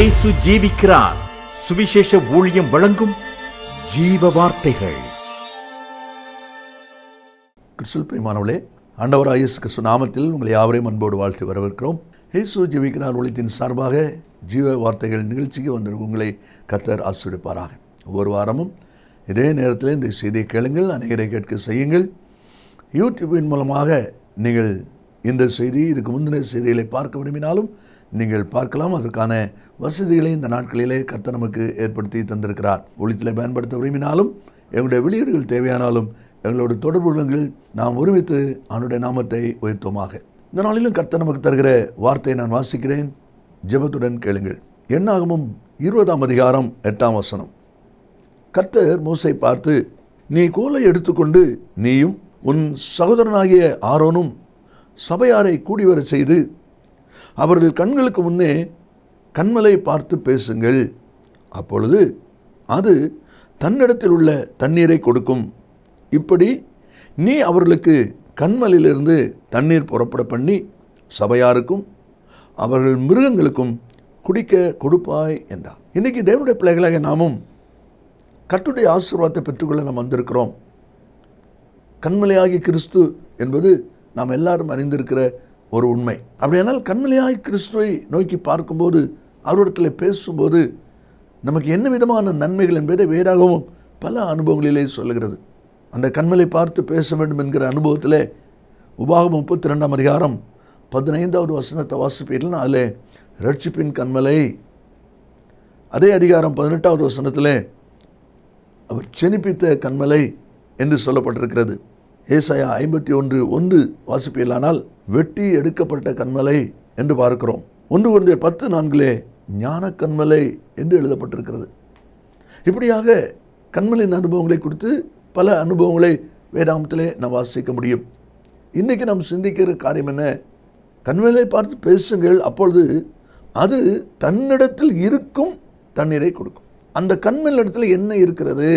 இயேசு ஜீவிக்கிறார். சுவிசேஷ ஊழியம் வழங்கும் ஜீவ வார்த்தைகள். கிறிஸ்துவில் பிரியமானவர்களே, ஆண்டவராகிய இயேசு கிறிஸ்து நாமத்தில் உங்களை யாவரையும் அன்போடு வாழ்த்து வரவேற்கிறோம். இயேசு ஜீவிக்கிறார் ஊழியத்தின் சார்பாக ஜீவ வார்த்தைகள் நிகழ்ச்சிக்கு வந்திருக்கும் உங்களை கர்த்தர் ஆசீர்வதிப்பாராக. ஒவ்வொரு வாரமும் இதே நேரத்தில் இந்த செய்தியை கேளுங்கள், அநேகரை கேட்க செய்யுங்கள். யூடியூபின் மூலமாக நீங்கள் இந்த செய்தி, இதுக்கு முந்தின செய்திகளை பார்க்க விரும்பினாலும் நீங்கள் பார்க்கலாம். அதற்கான வசதிகளை இந்த நாட்களிலே கர்த்தர் நமக்கு ஏற்படுத்தி தந்திருக்கிறார். ஒளித்திலே பயன்படுத்த விரும்பினாலும், எங்களுடைய வெளியீடுகள் தேவையானாலும் எங்களோட தொடர்பு கொள்ளுங்கள். நாம் ஒருமித்து அவனுடைய நாமத்தை உயர்த்துவோமாக. இந்த நாளிலும் கர்த்தர் நமக்கு தருகிற வார்த்தையை நான் வாசிக்கிறேன், ஜெபத்துடன் கேளுங்கள். என்னாகமம் 20ஆம் அதிகாரம் 8ஆம் வசனம். கர்த்தர் மோசை பார்த்து, நீ கோலை எடுத்துக்கொண்டு நீயும் உன் சகோதரனாகிய ஆரோனும் சபையாரை கூடிவர செய்து அவர்கள் கண்களுக்கு முன்னே கன்மலை பார்த்து பேசுங்கள். அப்பொழுது அது தன்னிடத்தில் உள்ள தண்ணீரை கொடுக்கும். இப்படி நீ அவர்களுக்கு கன்மலையிலிருந்து தண்ணீர் புறப்பட பண்ணி சபையாருக்கும் அவர்கள் மிருகங்களுக்கும் குடிக்க கொடுப்பாய் என்றார். இன்றைக்கி தேவனுடைய பிள்ளைகளாக நாமும் கர்த்தருடைய ஆசீர்வாதத்தை பெற்றுக்கொள்ள நாம் வந்திருக்கிறோம். கன்மலையாகிய கிறிஸ்து என்பது நாம் எல்லாரும் அறிந்திருக்கிற ஒரு உண்மை. அப்படியானால் கன்மலையாகிய கிறிஸ்துவை நோக்கி பார்க்கும்போது, அவரிடத்தில் பேசும்போது நமக்கு என்ன விதமான நன்மைகள் என்பதை வேறாகவும் பல அனுபவங்களிலே சொல்லுகிறது. அந்த கன்மலை பார்த்து பேச வேண்டும் என்கிற அனுபவத்தில் உபாகமம் 32ஆம் அதிகாரம் 15வது வசனத்தை வாசிப்பீர்கள். அதில் ரட்சிப்பின் கன்மலை. அதே அதிகாரம் 18வது வசனத்தில் அவர் செனிப்பித்த கன்மலை என்று சொல்லப்பட்டிருக்கிறது. ஏசாயா 51:1 வாசிப்பீர்களானால் வெட்டி எடுக்கப்பட்ட கன்மலை என்று பார்க்கிறோம். 1 கொரிந்தியர் 10:4 ஞான கன்மலை என்று எழுதப்பட்டிருக்கிறது. இப்படியாக கன்மலின் அனுபவங்களை குறித்து பல அனுபவங்களை வேதாகமத்திலே நாம் வாசிக்க முடியும். இன்றைக்கி நாம் சிந்திக்கிற காரியம் என்ன? கன்மலை பார்த்து பேசுங்கள், அப்பொழுது அது தன்னிடத்தில் இருக்கும் தண்ணீரை கொடுக்கும். அந்த கன்மலின் இடத்துல என்ன இருக்கிறது,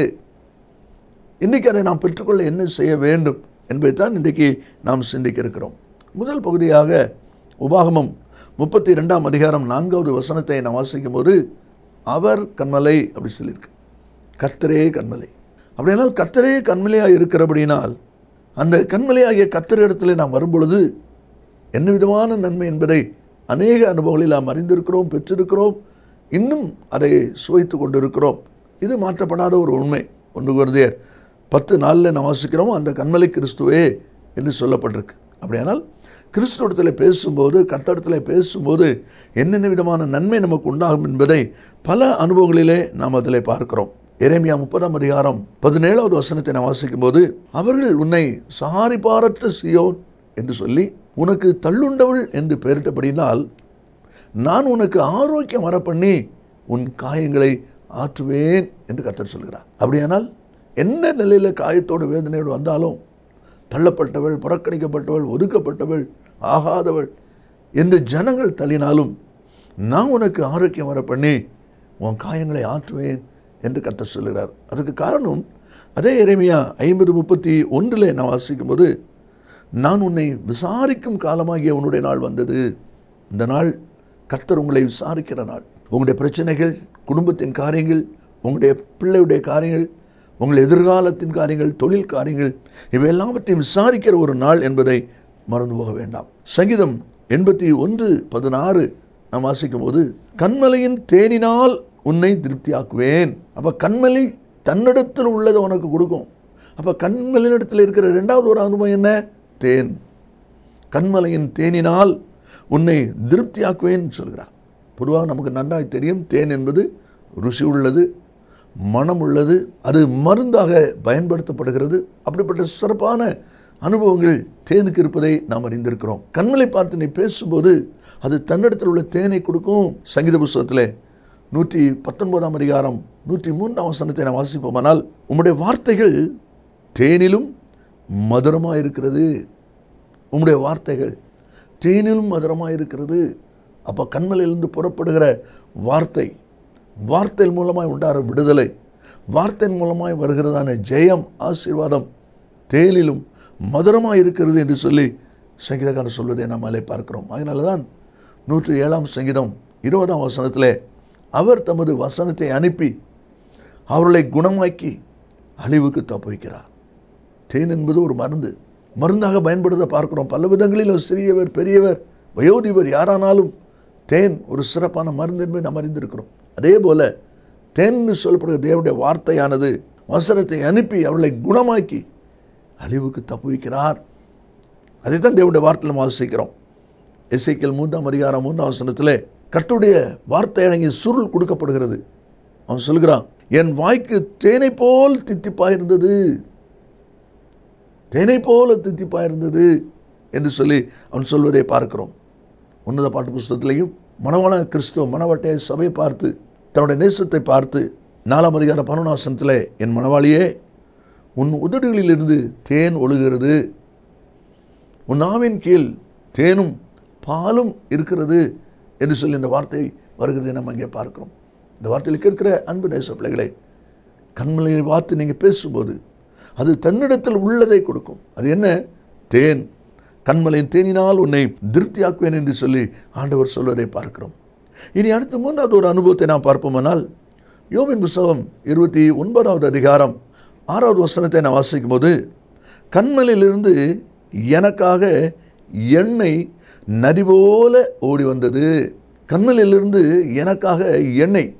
இன்றைக்கி அதை நாம் பெற்றுக்கொள்ள என்ன செய்ய வேண்டும் என்பதை தான் இன்றைக்கி நாம் சிந்திக்க இருக்கிறோம். முதல் பகுதியாக உபாகமம் 32ஆம் அதிகாரம் 4வது வசனத்தை நாம் வாசிக்கும் போது, அவர் கன்மலை அப்படி சொல்லியிருக்கு. கர்த்தரே கன்மலை. அப்படியானால் கர்த்தரே கன்மலையாக இருக்கிறபடினால் அந்த கன்மலையாகிய கர்த்தர் இடத்துல நாம் வரும்பொழுது என்ன விதமான நன்மை என்பதை அநேக அனுபவங்களில் நாம் அறிந்திருக்கிறோம், பெற்றிருக்கிறோம், இன்னும் அதை சுவைத்து கொண்டிருக்கிறோம். இது மாற்றப்படாத ஒரு உண்மை. 1 கொரிந்தியர் 10:4 நாம் வாசிக்கிறோம், அந்த கன்மலை கிறிஸ்துவே என்று சொல்லப்பட்டிருக்கு. அப்படியானால் கிறிஸ்துவத்தில் பேசும்போது, கர்த்தரிடத்தில் பேசும்போது என்னென்ன விதமான நன்மை நமக்கு உண்டாகும் என்பதை பல அனுபவங்களிலே நாம் அதில் பார்க்கிறோம். எரேமியா 30ஆம் அதிகாரம் 17வது வசனத்தை நாம் வாசிக்கும் போது, அவர்கள் உன்னை சகாரிப்பாரற்ற சீயோன் என்று சொல்லி உனக்கு தள்ளுண்டவள் என்று பெயரிட்டபடினால் நான் உனக்கு ஆரோக்கியம் வரப்பண்ணி உன் காயங்களை ஆற்றுவேன் என்று கர்த்தர் சொல்கிறார். அப்படியானால் என்ன நிலையில் காயத்தோடு வேதனையோடு வந்தாலும், தள்ளப்பட்டவள், புறக்கணிக்கப்பட்டவள், ஒதுக்கப்பட்டவள், ஆகாதவள் என்று ஜனங்கள் தள்ளினாலும் நான் உனக்கு ஆரோக்கியம் வர பண்ணி உன் காயங்களை ஆற்றுவேன் என்று கர்த்தர் சொல்கிறார். அதுக்கு காரணம் அதே எரேமியா 50:31 நான் வாசிக்கும் போது, நான் உன்னை விசாரிக்கும் காலமாகிய உன்னுடைய நாள் வந்தது. இந்த நாள் கர்த்தர் உங்களை விசாரிக்கிற நாள். உங்களுடைய பிரச்சனைகள், குடும்பத்தின் காரியங்கள், உங்களுடைய பிள்ளையுடைய காரியங்கள், உங்கள் எதிர்காலத்தின் காரியங்கள், தொழில் காரியங்கள், இவை எல்லாவற்றையும் விசாரிக்கிற ஒரு நாள் என்பதை மறந்து போக வேண்டாம். சங்கீதம் 81:16 நாம் வாசிக்கும் போது, கன்மலையின் தேனினால் உன்னை திருப்தியாக்குவேன். அப்போ கன்மலை தன்னிடத்தில் உள்ளதை உனக்கு கொடுக்கும். அப்போ கன்மலையினிடத்தில் இருக்கிற 2வது ஒரு அனுபவம் என்ன? தேன். கன்மலையின் தேனினால் உன்னை திருப்தியாக்குவேன் சொல்கிறார். பொதுவாக நமக்கு நன்றாய் தெரியும், தேன் என்பது ருசி உள்ளது, மனம் உள்ளது, அது மருந்தாக பயன்படுத்தப்படுகிறது. அப்படிப்பட்ட சிறப்பான அனுபவங்கள் தேனுக்கு இருப்பதை நாம் அறிந்திருக்கிறோம். கண்மலை பார்த்து நீ பேசும்போது அது தன்னிடத்தில் உள்ள தேனை கொடுக்கும். சங்கீத புஸ்தகத்தில் 119ஆம் அதிகாரம் 103ஆம் வசனத்தை நாம் வாசிப்போமானால், உம்முடைய வார்த்தைகள் தேனிலும் மதுரமாக இருக்கிறது. உம்முடைய வார்த்தைகள் தேனிலும் மதுரமாக இருக்கிறது. அப்போ கண்மலையிலிருந்து புறப்படுகிற வார்த்தை மூலமாய் உண்டாகிற விடுதலை, வார்த்தையின் மூலமாய் வருகிறதான ஜெயம், ஆசீர்வாதம் தேனிலும் மதுரமாக இருக்கிறது என்று சொல்லி சங்கீதக்காரர் சொல்வதை நாம் அதிலே பார்க்கிறோம். அதனால தான் 107ஆம் சங்கீதம் 20ஆம் வசனத்தில் அவர் தமது வசனத்தை அனுப்பி அவர்களை குணமாக்கி அழிவுக்கு தப்புவிக்கிறார். தேன் என்பது ஒரு மருந்தாக பயன்படுத்த பார்க்கிறோம். பல விதங்களிலும் சிறியவர் பெரியவர் வயோதிபர் யாரானாலும் தேன் ஒரு சிறப்பான மருந்து என்பதை நாம் அறிந்திருக்கிறோம். அதே போல தேன் சொல்லப்படுகிற தேவனுடைய வார்த்தையானது வசனத்தை அனுப்பி அவர்களை குணமாக்கி அழிவுக்கு தப்புவிக்கிறார். அதைத்தான் தேவனுடைய வார்த்தையில் நாம் வாசிக்கிறோம். எசேக்கியேல் 3ஆம் அதிகாரம் 3ஆம் வசனத்திலே கர்த்தருடைய வார்த்தை அடங்கிய சுருள் கொடுக்கப்படுகிறது. அவன் சொல்கிறான், என் வாய்க்கு தேனை போல் தித்திப்பாயிருந்தது, தேனை போல தித்திப்பாயிருந்தது என்று சொல்லி அவன் சொல்வதை பார்க்கிறோம். உன்னத பாட்டு புஸ்தகத்திலையும் மணவாள கிறிஸ்துவ மணவாட்டிய சபையை பார்த்து தன்னுடைய நேசத்தை பார்த்து 4ஆம் அதிகாரம் 11ஆம் வசனத்திலே, என் மணவாளியே உன் உதடுகளிலிருந்து தேன் ஒழுகிறது, உன் நாவின் கீழ் தேனும் பாலும் இருக்கிறது என்று சொல்லி இந்த வார்த்தை வருகிறதை நம்ம அங்கே பார்க்கிறோம். இந்த வார்த்தையில் கேட்கிற அன்பு நேச பிள்ளைகளை, கண்மலையை பார்த்து நீங்கள் பேசும்போது அது தன்னிடத்தில் உள்ளதை கொடுக்கும். அது என்ன? தேன். கண்மலையின் தேனினால் உன்னை திருப்தியாக்குவேன் என்று சொல்லி ஆண்டவர் சொல்வதை பார்க்கிறோம். இனி அடுத்த 3வது ஒரு அனுபவத்தை நாம் பார்ப்போமானால், யோபின் புத்தகம் 29ஆவது அதிகாரம் 6வது வசனத்தை நான் வாசிக்கும் போது, கண்மலையிலிருந்து எனக்காக எண்ணெய் நதி போல ஓடி வந்தது. கண்மலையிலிருந்து எனக்காக எண்ணெய்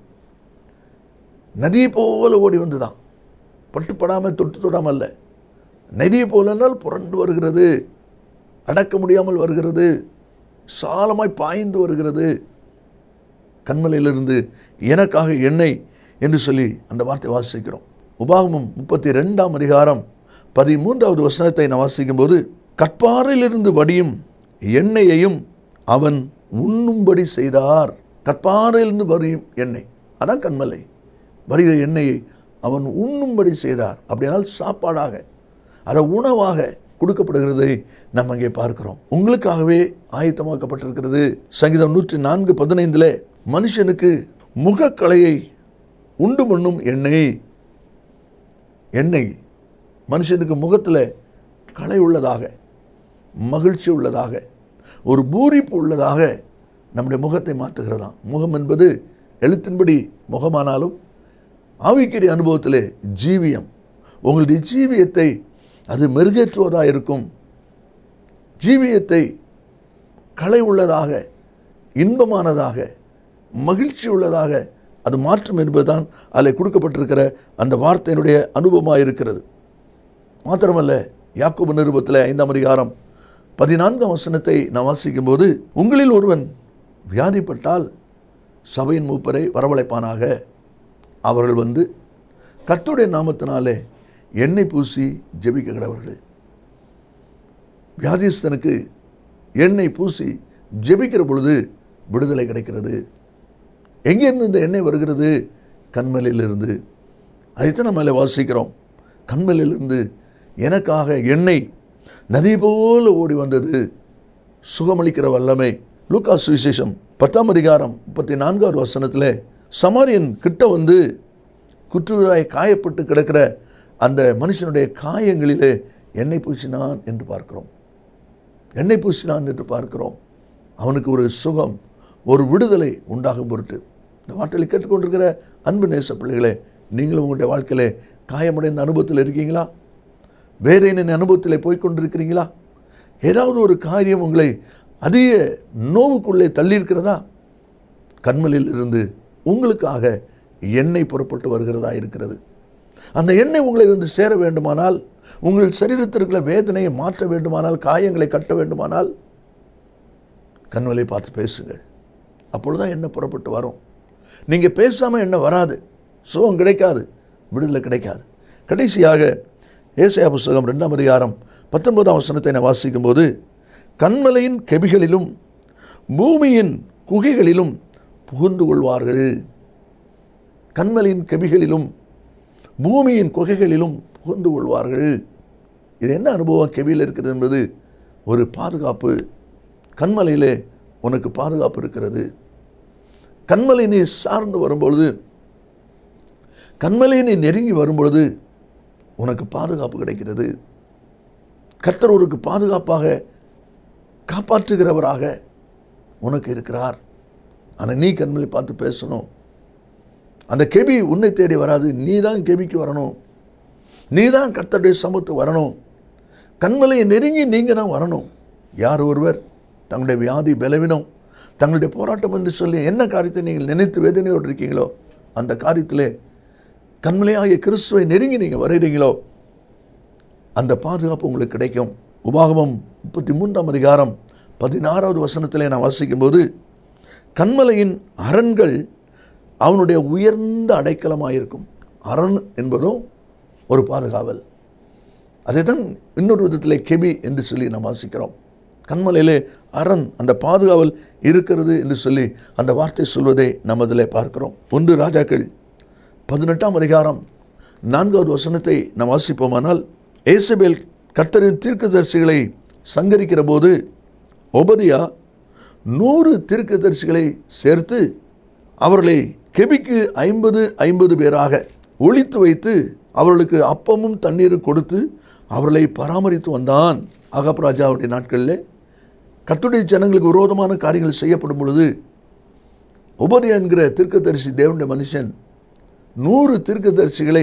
நதியை போல ஓடி வந்துதான். பட்டுப்படாமல் தொட்டு தொடாமல் அல்ல, நதியை போலனால் புரண்டு வருகிறது, அடக்க முடியாமல் வருகிறது, சாலமாய் பாய்ந்து வருகிறது. கண்மலையிலிருந்து எனக்காக எண்ணெய் என்று சொல்லி அந்த வார்த்தை வாசிக்கிறோம். உபாகமம் 32ஆம் அதிகாரம் 13வது வசனத்தை நான் வாசிக்கும் போது, கற்பாறையிலிருந்து வடியும் எண்ணெயையும் அவன் உண்ணும்படி செய்தார். கற்பாறையிலிருந்து வடியும் எண்ணெய், அதான் கண்மலை. வருகிற எண்ணெயை அவன் உண்ணும்படி செய்தார். அப்படியானால் சாப்பாடாக, அதை உணவாக கொடுக்கப்படுகிறதை நாம் அங்கே பார்க்கிறோம். உங்களுக்காகவே ஆயத்தமாக்கப்பட்டிருக்கிறது. சங்கீதம் 104:15 மனுஷனுக்கு முகக்கலையை உண்டு பண்ணும் எண்ணெய். எண்ணெய் மனுஷனுக்கு முகத்தில் களை உள்ளதாக, மகிழ்ச்சி உள்ளதாக, ஒரு பூரிப்பு உள்ளதாக நம்முடைய முகத்தை மாற்றுகிறதாம். முகம் என்பது எழுத்தின்படி முகமானாலும் ஆவிக்குரிய அனுபவத்திலே ஜீவியம். உங்களுடைய ஜீவியத்தை அது மெருகேற்றுவதாக இருக்கும். ஜீவியத்தை களை உள்ளதாக, இன்பமானதாக, மகிழ்ச்சி உள்ளதாக அது மாற்றும் என்பதுதான் அதில் கொடுக்கப்பட்டிருக்கிற அந்த வார்த்தையினுடைய அனுபவமாக இருக்கிறது. மாத்திரமல்ல, யாக்கோபு நிருபத்தில் 5ஆம் அதிகாரம் 14ஆம் வசனத்தை நான் வாசிக்கும் போது, உங்களில் ஒருவன் வியாதிப்பட்டால் சபையின் மூப்பரை வரவழைப்பானாக, அவர்கள் வந்து கர்த்தருடைய நாமத்தினாலே எண்ணெய் பூசி ஜெபிக்க கடவர்கள். வியாதிஸ்தனுக்கு எண்ணெய் பூசி ஜெபிக்கிற பொழுது விடுதலை கிடைக்கிறது. எங்கேருந்து இந்த எண்ணெய் வருகிறது? கண்மலையிலிருந்து. அதைத்தான் நம்ம வாசிக்கிறோம். கண்மலையிலிருந்து எனக்காக எண்ணெய் நதி போல ஓடி வந்தது. சுகமளிக்கிற வல்லமை. லூக்கா சுவிசேஷம் 10ஆம் அதிகாரம் 34வது வசனத்தில் சமாரியன் கிட்ட வந்து குற்றுயிராய் காயப்பட்டு கிடக்கிற அந்த மனுஷனுடைய காயங்களிலே எண்ணெய் பூசினான் என்று பார்க்கிறோம். எண்ணெய் பூசினான் என்று பார்க்கிறோம். அவனுக்கு ஒரு சுகம், ஒரு விடுதலை உண்டாகும் பொருட்டு. இந்த வார்த்தையில் கேட்டுக்கொண்டிருக்கிற அன்பு நேச பிள்ளைகளே, நீங்களும் உங்களுடைய வாழ்க்கையிலே காயமுடைந்த அனுபவத்தில் இருக்கீங்களா? வேதனையின் அனுபவத்தில் போய்கொண்டிருக்கிறீங்களா? ஏதாவது ஒரு காரியம் உங்களை அதிக நோவுக்குள்ளே தள்ளியிருக்கிறதா? கண்மலையில் இருந்து உங்களுக்காக எண்ணெய் புறப்பட்டு வருகிறதா இருக்கிறது. அந்த எண்ணெய் உங்களை வந்து சேர வேண்டுமானால், உங்கள் சரீரத்திற்குள்ள வேதனையை மாற்ற வேண்டுமானால், காயங்களை கட்ட வேண்டுமானால் கண்மலை பார்த்து பேசுங்கள். அப்பொழுதுதான் எண்ணெய் புறப்பட்டு வரும். நீங்கள் பேசாமல் எண்ணெய் வராது, சுகம் கிடைக்காது, விடுதலை கிடைக்காது. கடைசியாக ஏசாயா புஸ்தகம் 2ஆம் அதிகாரம் 19ஆம் வசனத்தை நான் வாசிக்கும் போது, கண்மலையின் கெபிகளிலும் பூமியின் குகைகளிலும் புகுந்து கொள்வார்கள். கண்மலையின் கெபிகளிலும் பூமியின் குகைகளிலும் புகுந்து கொள்வார்கள். இது என்ன அனுபவம் கெபியில் இருக்கிறது என்பது ஒரு பாதுகாப்பு. கண்மலையிலே உனக்கு பாதுகாப்பு இருக்கிறது. கண்மலை நீ சார்ந்து வரும்பொழுது, கண்மலை நீ நெருங்கி வரும்பொழுது உனக்கு பாதுகாப்பு கிடைக்கிறது. கர்த்தர் ஒரு பாதுகாப்பாக காப்பாற்றுகிறவராக உனக்கு இருக்கிறார். ஆனால் நீ கண்மலை பார்த்து பேசணும். அந்த கெபி உன்னை தேடி வராது. நீ தான் கெபிக்கு வரணும். நீ தான் கர்த்தருடைய சமூகத்துக்கு வரணும். கண்மலையை நெருங்கி நீங்கள் தான் வரணும். யார் ஒருவர் தங்களுடைய வியாதி பலவீனம் தங்களுடைய போராட்டம் என்று சொல்லி என்ன காரியத்தை நீங்கள் நினைத்து வேதனையோடு இருக்கீங்களோ அந்த காரியத்திலே கண்மலையாகிய கிறிஸ்துவை நெருங்கி நீங்கள் வருகிறீங்களோ அந்த பாதுகாப்பு உங்களுக்கு கிடைக்கும். உபாகமம் 33ஆம் அதிகாரம் 16வது வசனத்திலே நான் வாசிக்கும்போது, கண்மலையின் அரண்கள் அவனுடைய உயர்ந்த அடைக்கலமாக இருக்கும். அரண் என்பதும் ஒரு பாதுகாவல். அதை தான் இன்னொரு விதத்திலே கெபி என்று சொல்லி நாம் வாசிக்கிறோம். கண்மலையிலே அரண், அந்த பாதுகாவல் இருக்கிறது என்று சொல்லி அந்த வார்த்தை சொல்வதை நாம் அதில் பார்க்கிறோம். 1 ராஜாக்கள் 18ஆம் அதிகாரம் 4வது வசனத்தை நாம் வாசிப்போமானால், ஏசபேல் கர்த்தரின் தீர்க்கதரிசிகளை சங்கரிக்கிற போது ஒபதியா 100 தீர்க்கதரிசிகளை சேர்த்து அவர்களை கெபிக்கு 50 பேராக ஒளித்து வைத்து அவர்களுக்கு அப்பமும் தண்ணீரும் கொடுத்து அவர்களை பராமரித்து வந்தான். ஆகாப் ராஜாவுடைய நாட்களில் கர்த்தருடைய ஜனங்களுக்கு விரோதமான காரியங்கள் செய்யப்படும் பொழுது ஒபதியா என்கிற தீர்க்கதரிசி தேவனுடைய மனுஷன் 100 தீர்க்கதரிசிகளை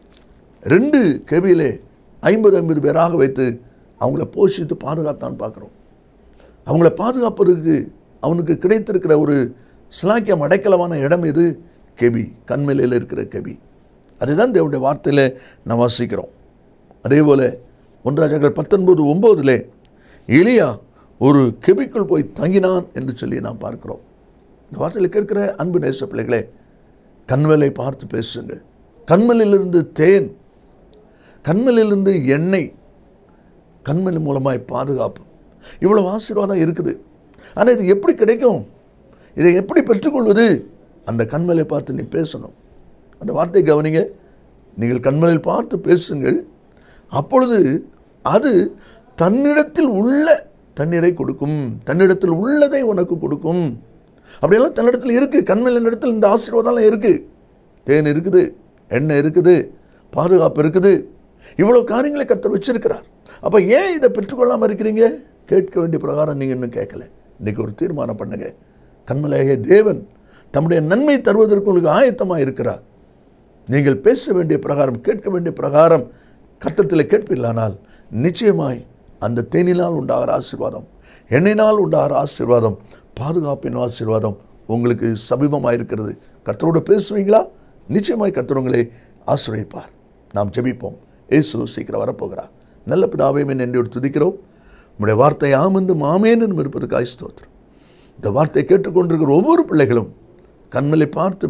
2 கெபியிலே 50 பேராக வைத்து அவங்கள போஷித்து பாதுகாத்தான் பார்க்குறோம். அவங்கள பாதுகாப்பதற்கு அவனுக்கு கிடைத்திருக்கிற ஒரு சிலாக்கியம் அடைக்கலமான இடம் இது கெபி, கண்மலையில் இருக்கிற கெபி. அதுதான் தேவனுடைய வார்த்தையில் நாம் வாசிக்கிறோம். அதே போல் 1 ராஜாக்கள் 19:9 எலியா ஒரு கெபிக்குள் போய் தங்கினான் என்று சொல்லி நாம் பார்க்கிறோம். இந்த வார்த்தையில் கேட்கிற அன்பு நேச பிள்ளைகளே, கண்மலை பார்த்து பேசுங்கள். கண்மலையிலிருந்து தேன், கண்மலையிலிருந்து எண்ணெய், கண்மலை மூலமாய் பாதுகாப்பு, இவ்வளோ ஆசீர்வாதம் இருக்குது. ஆனால் இது எப்படி கிடைக்கும்? இதை எப்படி பெற்றுக்கொள்வது? அந்த கண்மலை பார்த்து நீ பேசணும். அந்த வார்த்தை கவனிங்க. நீங்கள் கண்மலையில் பார்த்து பேசுங்கள், அப்பொழுது அது தன்னிடத்தில் உள்ள தண்ணீரை கொடுக்கும், தன்னிடத்தில் உள்ளதை உனக்கு கொடுக்கும். அப்படியெல்லாம் தன்னிடத்தில் இருக்குது. கண்மலையின் இடத்தில் இந்த ஆசீர்வாதம்லாம் இருக்குது. தேன் இருக்குது, எண்ணெய் இருக்குது, பாதுகாப்பு இருக்குது, இவ்வளோ காரியங்களை கர்த்தர் வச்சிருக்கிறார். அப்போ ஏன் இதை பெற்றுக்கொள்ளாமல் இருக்கிறீங்க? கேட்க வேண்டிய பிரகாரம் நீங்கள் இன்னும் கேட்கல. இன்றைக்கி ஒரு தீர்மானம் பண்ணுங்க. கண்மலையாகிய தேவன் தம்முடைய நன்மை தருவதற்கு உங்களுக்கு ஆயத்தமாக இருக்கிறார். நீங்கள் பேச வேண்டிய பிரகாரம், கேட்க வேண்டிய பிரகாரம் கர்த்தத்தில் கேட்பீர்களானால் நிச்சயமாய் அந்த தேனினால் உண்டாகிற ஆசீர்வாதம், எண்ணெயினால் உண்டாகிற ஆசீர்வாதம், பாதுகாப்பின் ஆசீர்வாதம் உங்களுக்கு சமீபமாக இருக்கிறது. கர்த்தரோடு பேசுவீங்களா? நிச்சயமாய் கர்த்தர் உங்களை ஆசீர்வதிப்பார். நாம் ஜெபிப்போம். இயேசு சீக்கிரம் வரப்போகிறார். நல்ல பிதாவே, நன்றியோடு துதிக்கிறோம். உம்முடைய வார்த்தை ஆம் என்றும் ஆமென் என்றும் இருப்பதற்காக ஸ்தோத்திரம். இந்த வார்த்தை கேட்டுக்கொண்டிருக்கிற ஒவ்வொரு பிள்ளைகளும் கண்மலை பார்த்து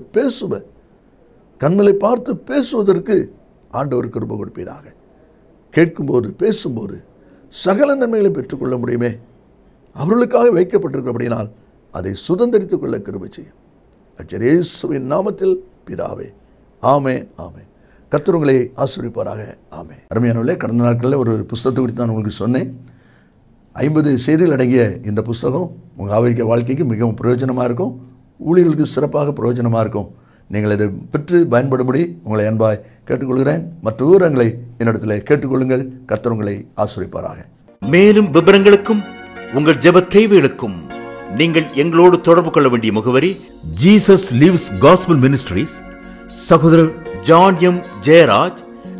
கண்மலை பார்த்து பேசுவதற்கு ஆண்டவர் கிருபை கொடுப்பீராக. கேட்கும்போது பேசும்போது சகல நன்மைகளை பெற்றுக்கொள்ள முடியுமே. அவர்களுக்காக வைக்கப்பட்டிருக்கிறபடினால் அதை சுதந்திரித்துக் கொள்ள கிருபை செய்யும். இயேசுவின் நாமத்தில் பிதாவே, ஆமென், ஆமென். கர்த்தர் உங்களை ஆசீர்வதிப்பாராக. ஆமென். அருமையானவர்களே, கடந்த நாட்களில் ஒரு புஸ்தகத்தை குறித்து நான் உங்களுக்கு சொன்னேன். 50 செய்திகள் அடங்கிய இந்த புஸ்தகம் உங்கள் ஆவிக்குரிய வாழ்க்கைக்கு மிகவும் பிரயோஜனமாக இருக்கும். ஊழியர்களுக்கு சிறப்பாக பிரயோஜனமாக இருக்கும். நீங்கள் இதை பெற்று பயன்படும்படி உங்களை அன்பாய் கேட்டுக்கொள்கிறேன். மற்ற விவரங்களை என்னிடத்தில் கேட்டுக்கொள்ளுங்கள். கர்த்தர் உங்களை ஆசீர்வதிப்பாராக. மேலும் விவரங்களுக்கும் உங்கள் ஜெப தேவைகளுக்கும் நீங்கள் எங்களோடு தொடர்பு கொள்ள வேண்டிய முகவரி, ஜீசஸ் லிவ்ஸ் காஸ்பல் மினிஸ்ட்ரீஸ், சகோதரர் John M Jeyaraj,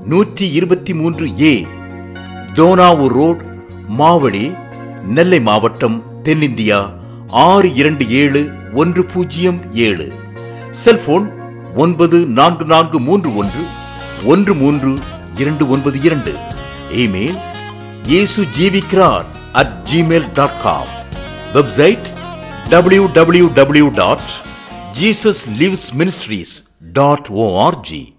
123A Dohnavur road, Mavadi, Nellai மாவட்டம், தென்னிந்தியா 627107. Cellphone 9443113292. Email yesujeevikrar@gmail.com. Website www.jesuslivesministries.org.